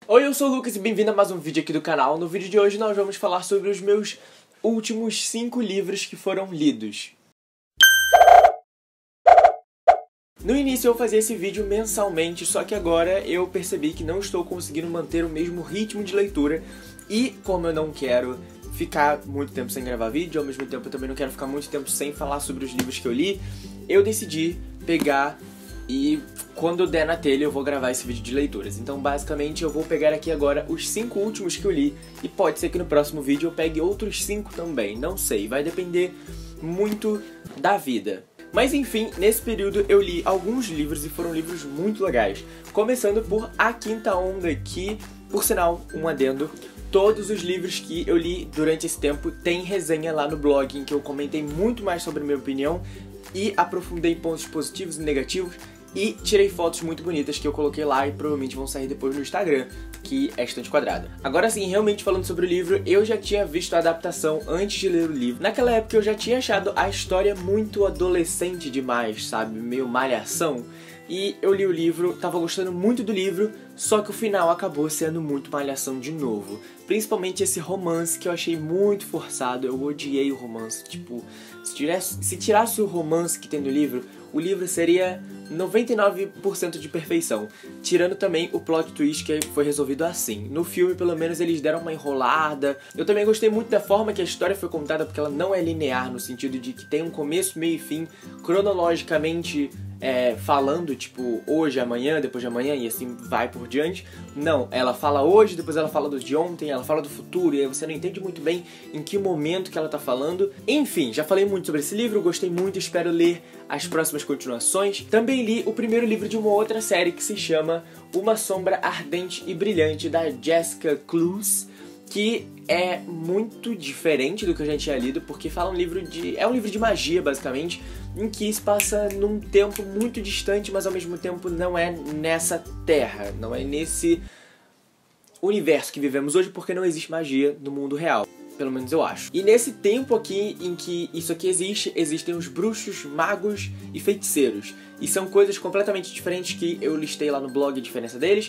Oi, eu sou o Lucas e bem-vindo a mais um vídeo aqui do canal. No vídeo de hoje nós vamos falar sobre os meus últimos 5 livros que foram lidos. No início eu fazia esse vídeo mensalmente, só que agora eu percebi que não estou conseguindo manter o mesmo ritmo de leitura. E como eu não quero ficar muito tempo sem gravar vídeo, ao mesmo tempo eu também não quero ficar muito tempo sem falar sobre os livros que eu li, eu decidi pegar e quando der na telha eu vou gravar esse vídeo de leituras. Então basicamente eu vou pegar aqui agora os 5 últimos que eu li e pode ser que no próximo vídeo eu pegue outros 5 também, não sei, vai depender muito da vida. Mas enfim, nesse período eu li alguns livros e foram livros muito legais. Começando por A Quinta Onda, que, por sinal, um adendo, todos os livros que eu li durante esse tempo tem resenha lá no blog, em que eu comentei muito mais sobre a minha opinião e aprofundei pontos positivos e negativos e tirei fotos muito bonitas que eu coloquei lá e provavelmente vão sair depois no Instagram, que é Estante Quadrada. Agora sim, realmente falando sobre o livro, eu já tinha visto a adaptação antes de ler o livro. Naquela época eu já tinha achado a história muito adolescente demais, sabe? Meio malhação. E eu li o livro, tava gostando muito do livro, só que o final acabou sendo muito malhação de novo. Principalmente esse romance que eu achei muito forçado, eu odiei o romance. Tipo, se tirasse o romance que tem no livro, o livro seria 99% de perfeição. Tirando também o plot twist que foi resolvido assim. No filme, pelo menos, eles deram uma enrolada. Eu também gostei muito da forma que a história foi contada, porque ela não é linear, no sentido de que tem um começo, meio e fim, cronologicamente falando, tipo, hoje, amanhã, depois de amanhã, e assim vai por diante. Não, ela fala hoje, depois ela fala do de ontem, ela fala do futuro, e aí você não entende muito bem em que momento que ela tá falando. Enfim, já falei muito sobre esse livro, gostei muito, espero ler as próximas continuações. Também li o primeiro livro de uma outra série que se chama Uma Sombra Ardente e Brilhante, da Jessica Cluess, que é muito diferente do que eu já tinha lido, porque é um livro de magia, basicamente, em que se passa num tempo muito distante, mas ao mesmo tempo não é nessa terra, não é nesse universo que vivemos hoje, porque não existe magia no mundo real. Pelo menos eu acho. E nesse tempo aqui em que isso aqui existe, existem os bruxos, magos e feiticeiros. E são coisas completamente diferentes que eu listei lá no blog a diferença deles.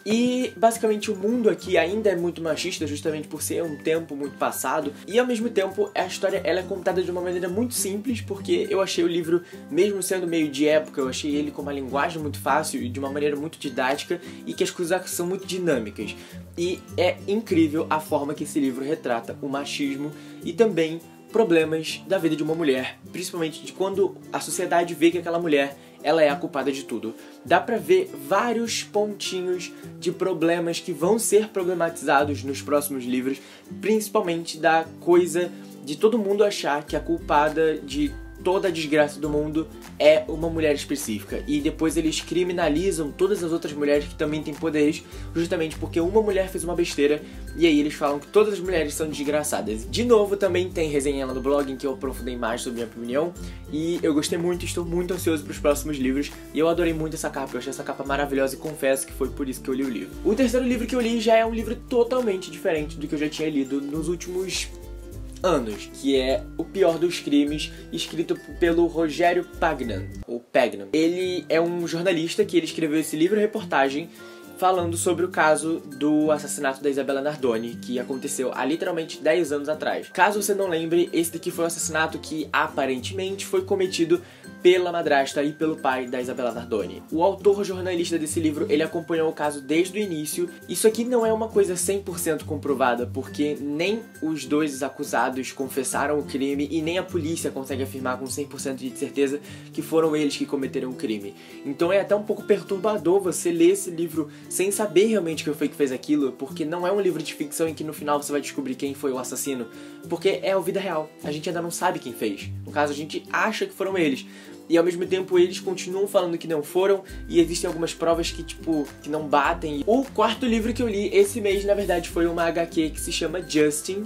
E basicamente o mundo aqui ainda é muito machista, justamente por ser um tempo muito passado. E ao mesmo tempo a história ela é contada de uma maneira muito simples, porque eu achei o livro, mesmo sendo meio de época, eu achei ele com uma linguagem muito fácil e de uma maneira muito didática, e que as coisas são muito dinâmicas. E é incrível a forma que esse livro retrata o machismo e também problemas da vida de uma mulher, principalmente de quando a sociedade vê que aquela mulher ela é a culpada de tudo. Dá pra ver vários pontinhos de problemas que vão ser problematizados nos próximos livros, principalmente da coisa de todo mundo achar que a culpada de toda a desgraça do mundo é uma mulher específica. E depois eles criminalizam todas as outras mulheres que também têm poderes, justamente porque uma mulher fez uma besteira, e aí eles falam que todas as mulheres são desgraçadas. De novo, também tem resenha lá no blog em que eu aprofundei mais sobre a minha opinião, e eu gostei muito, estou muito ansioso para os próximos livros, e eu adorei muito essa capa, eu achei essa capa maravilhosa e confesso que foi por isso que eu li o livro. O terceiro livro que eu li já é um livro totalmente diferente do que eu já tinha lido nos últimos anos, que é O Pior dos Crimes, escrito pelo Rogério Pagnan, ou Pagnan. Ele é um jornalista que ele escreveu esse livro-reportagem falando sobre o caso do assassinato da Isabella Nardoni, que aconteceu há literalmente 10 anos atrás. Caso você não lembre, esse daqui foi um assassinato que aparentemente foi cometido pela madrasta e pelo pai da Isabella Nardoni. O autor jornalista desse livro, ele acompanhou o caso desde o início. Isso aqui não é uma coisa 100% comprovada, porque nem os dois acusados confessaram o crime e nem a polícia consegue afirmar com 100% de certeza que foram eles que cometeram o crime. Então é até um pouco perturbador você ler esse livro sem saber realmente quem foi que fez aquilo, porque não é um livro de ficção em que no final você vai descobrir quem foi o assassino, porque é a vida real. A gente ainda não sabe quem fez. No caso, a gente acha que foram eles. E ao mesmo tempo eles continuam falando que não foram, e existem algumas provas que, tipo, que não batem. O quarto livro que eu li esse mês, na verdade, foi uma HQ que se chama Justin,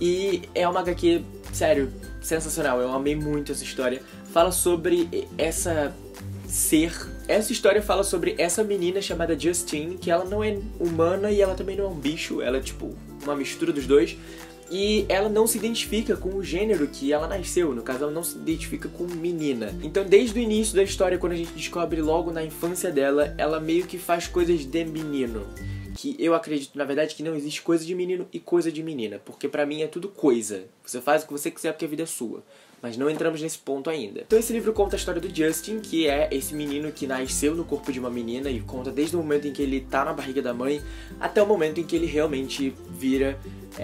e é uma HQ, sério, sensacional. Eu amei muito essa história. Fala sobre essa história fala sobre essa menina chamada Justine, que ela não é humana e ela também não é um bicho, ela é tipo uma mistura dos dois. E ela não se identifica com o gênero que ela nasceu, no caso ela não se identifica com menina. Então desde o início da história, quando a gente descobre logo na infância dela, ela meio que faz coisas de menino. que eu acredito, na verdade, que não existe coisa de menino e coisa de menina, porque pra mim é tudo coisa. Você faz o que você quiser porque a vida é sua. Mas não entramos nesse ponto ainda. Então esse livro conta a história do Justin, que é esse menino que nasceu no corpo de uma menina e conta desde o momento em que ele tá na barriga da mãe até o momento em que ele realmente vira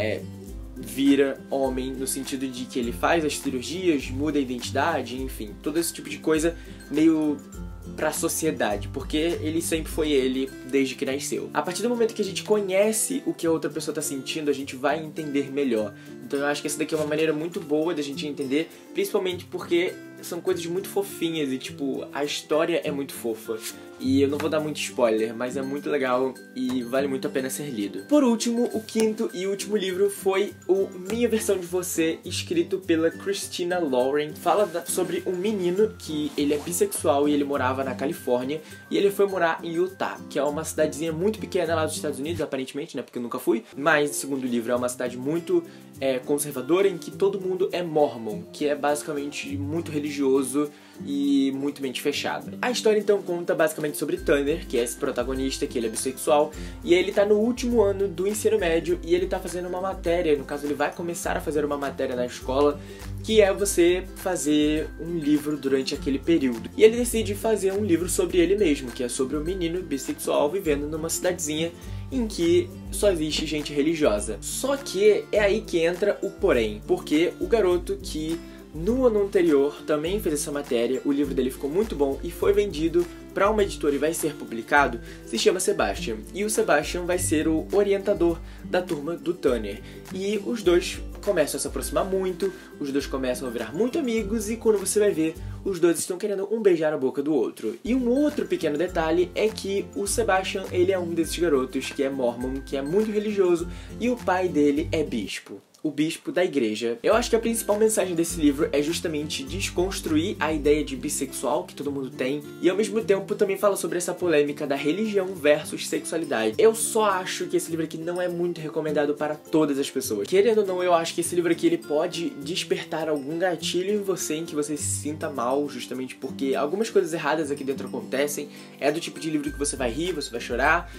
homem, no sentido de que ele faz as cirurgias, muda a identidade, enfim, todo esse tipo de coisa meio pra sociedade, porque ele sempre foi ele desde que nasceu. A partir do momento que a gente conhece o que a outra pessoa tá sentindo, a gente vai entender melhor. Então eu acho que essa daqui é uma maneira muito boa da gente entender, principalmente porque são coisas muito fofinhas e, tipo, a história é muito fofa. E eu não vou dar muito spoiler, mas é muito legal e vale muito a pena ser lido. Por último, o quinto e último livro foi o Minha Versão de Você, escrito pela Christina Lauren. Fala sobre um menino que ele é bissexual e ele morava na Califórnia e ele foi morar em Utah, que é uma cidadezinha muito pequena lá dos Estados Unidos, aparentemente, né, porque eu nunca fui. Mas, segundo o livro, é uma cidade muito conservadora em que todo mundo é mormon, que é basicamente muito religioso e muito mente fechada. A história então conta basicamente sobre Tanner, que é esse protagonista, que ele é bissexual, e ele tá no último ano do ensino médio e ele tá fazendo uma matéria, no caso ele vai começar a fazer uma matéria na escola, que é você fazer um livro durante aquele período. E ele decide fazer um livro sobre ele mesmo, que é sobre um menino bissexual vivendo numa cidadezinha em que só existe gente religiosa. Só que é aí que entra o porém, porque o garoto que no ano anterior também fez essa matéria, o livro dele ficou muito bom e foi vendido para uma editora e vai ser publicado, se chama Sebastian. E o Sebastian vai ser o orientador da turma do Tanner. E os dois começam a se aproximar muito, os dois começam a virar muito amigos e quando você vai ver, os dois estão querendo um beijar a boca do outro. E um outro pequeno detalhe é que o Sebastian, ele é um desses garotos que é mormon, que é muito religioso e o pai dele é bispo. O bispo da igreja. Eu acho que a principal mensagem desse livro é justamente desconstruir a ideia de bissexual que todo mundo tem e ao mesmo tempo também fala sobre essa polêmica da religião versus sexualidade. Eu só acho que esse livro aqui não é muito recomendado para todas as pessoas. Querendo ou não, eu acho que esse livro aqui ele pode despertar algum gatilho em você em que você se sinta mal, justamente porque algumas coisas erradas aqui dentro acontecem. É do tipo de livro que você vai rir, você vai chorar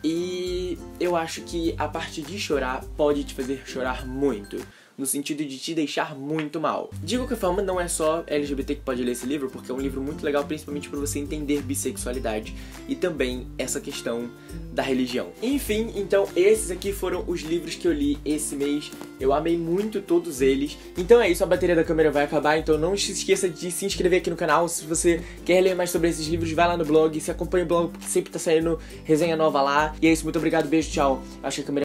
e eu acho que a parte de chorar pode te fazer chorar muito. No sentido de te deixar muito mal. De qualquer forma, não é só LGBT que pode ler esse livro, porque é um livro muito legal, principalmente para você entender bissexualidade e também essa questão da religião. Enfim, então esses aqui foram os livros que eu li esse mês. Eu amei muito todos eles. Então é isso, a bateria da câmera vai acabar, então não se esqueça de se inscrever aqui no canal. Se você quer ler mais sobre esses livros, vai lá no blog, se acompanha o blog, porque sempre tá saindo resenha nova lá. E é isso, muito obrigado, beijo, tchau. Acho que a câmera